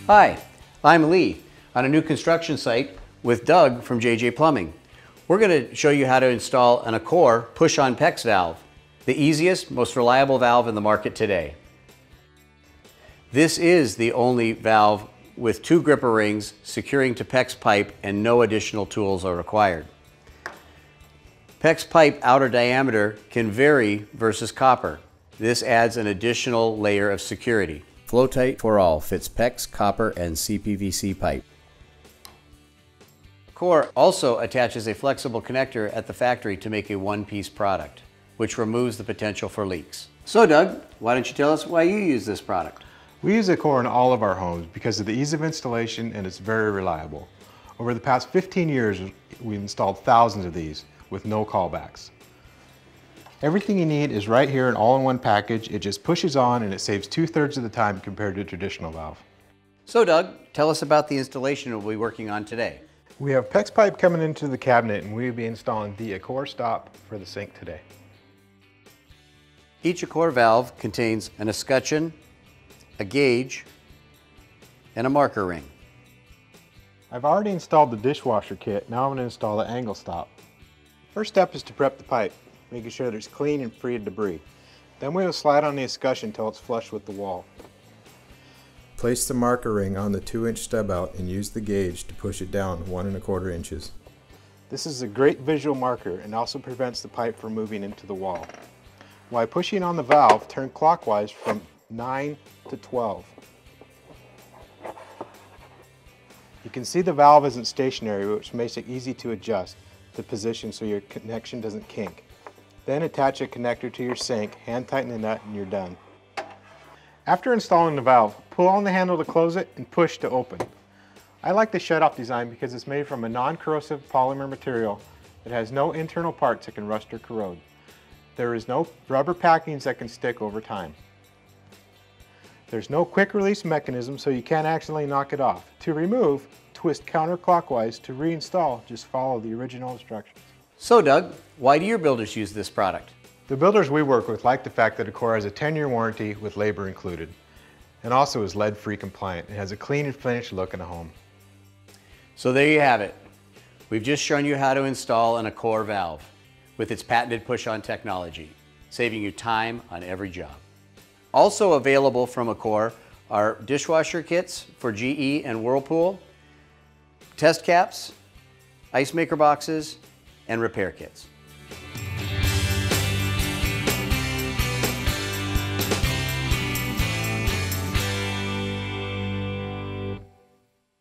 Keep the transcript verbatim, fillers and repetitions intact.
Hi, I'm Lee on a new construction site with Doug from J J Plumbing. We're going to show you how to install an Accor push-on PEX valve, the easiest, most reliable valve in the market today. This is the only valve with two gripper rings securing to PEX pipe, and no additional tools are required. PEX pipe outer diameter can vary versus copper. This adds an additional layer of security. Flow-Tight for All fits PEX, copper, and C P V C pipe. Accor also attaches a flexible connector at the factory to make a one-piece product, which removes the potential for leaks. So Doug, why don't you tell us why you use this product? We use Accor in all of our homes because of the ease of installation, and it's very reliable. Over the past fifteen years, we've installed thousands of these with no callbacks. Everything you need is right here in all-in-one package. It just pushes on and it saves two-thirds of the time compared to a traditional valve. So Doug, tell us about the installation we'll be working on today. We have PEX pipe coming into the cabinet, and we'll be installing the Accor stop for the sink today. Each Accor valve contains an escutcheon, a gauge, and a marker ring. I've already installed the dishwasher kit. Now I'm going to install the angle stop. First step is to prep the pipe, making sure that it's clean and free of debris. Then we'll slide on the escutcheon until it's flush with the wall. Place the marker ring on the two inch stub out and use the gauge to push it down one and a quarter inches. This is a great visual marker and also prevents the pipe from moving into the wall. While pushing on the valve, turn clockwise from nine to twelve. You can see the valve isn't stationary, which makes it easy to adjust the position so your connection doesn't kink. Then attach a connector to your sink, hand tighten the nut, and you're done. After installing the valve, pull on the handle to close it and push to open. I like the shut-off design because it's made from a non-corrosive polymer material that has no internal parts that can rust or corrode. There is no rubber packings that can stick over time. There's no quick release mechanism, so you can't accidentally knock it off. To remove, twist counterclockwise. To reinstall, just follow the original instructions. So Doug, why do your builders use this product? The builders we work with like the fact that Accor has a ten year warranty with labor included, and also is lead-free compliant. It has a clean and finished look in a home. So there you have it. We've just shown you how to install an Accor valve with its patented push-on technology, saving you time on every job. Also available from Accor are dishwasher kits for G E and Whirlpool, test caps, ice maker boxes, and repair kits.